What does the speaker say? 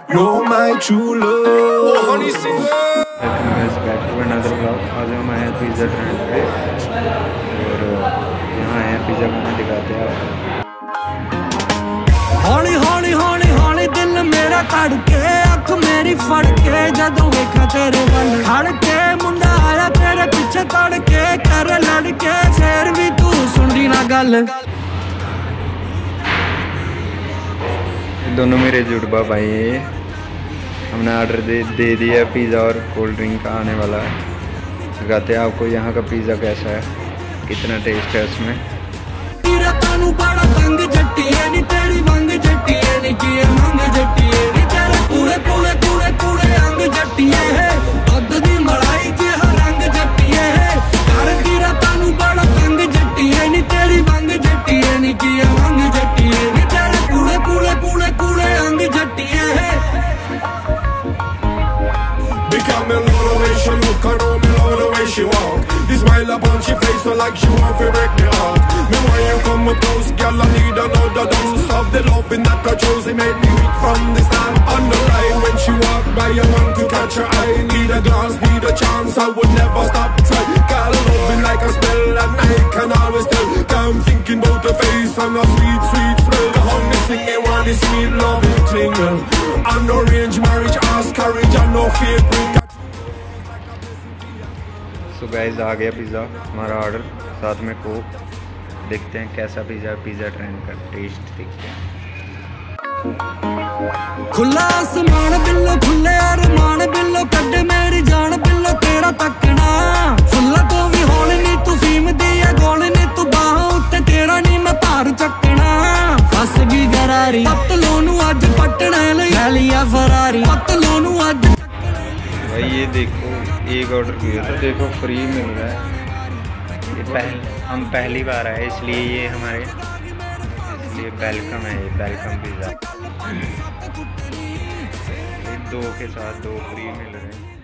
You're my true love. Oh, honey singer. Back to another blog. आज हम आए हैं पिज़्ज़ा ट्रेंड पे और यहाँ आए हैं पिज़्ज़ा खाना दिखाते हैं आपको। हौली हौली हौली हौली दिल मेरा धड़के अख मेरी फड़के जदों वेखा तेरे वल खड़के मुंडा आया तेरे पीछे तड़के कर लड़के फिर भी तू सुनदी ना गल। दोनों मेरे जुड़वा भाई हैं। हमने ऑर्डर दे दिया पिज़्ज़ा और कोल्ड ड्रिंक का आने वाला है। दिखाते हैं आपको यहाँ का पिज़्ज़ा कैसा है, कितना टेस्ट है उसमें। Look her on me, love the way she walk. This smile upon she face so like she want to break me heart. Me when you come up close, girl, I need another dose of the loving that I chose. It made me weak from the start. On the line when she walk by, I want to catch her eye. Need a glance, need a chance, I would never stop trying. Girl, loving like a spell, and I can always tell. I'm thinking about the face and a sweet, sweet smell. The honey sing me want this sweet loving tingle. I'm no arranged marriage, ask courage, and no fake ring. So guys आ गया pizza हमारा order, साथ में Coke. देखते हैं कैसा pizza, pizza trend का taste देखते हैं। खुला आसमान बिल्लो खुले अरमान बिल्लो कड्डे मेरी जान बिल्लो तेरा तकना फुल्ला तो भी होल नी तू सीम दी है गोल नी तू बाहों उत्ते तेरा नी मैं भार चकना फस गई गरारी पतलोनू अज पटने ले लिया फरारी पतलोनू अज। भाई ये देखो एक ऑर्डर किया तो देखो फ्री मिल रहा है। ये हम पहली बार आए इसलिए ये हमारे इसलिए वेलकम है, ये वेलकम पिज़्ज़ा। दो के साथ दो फ्री मिल रहे हैं।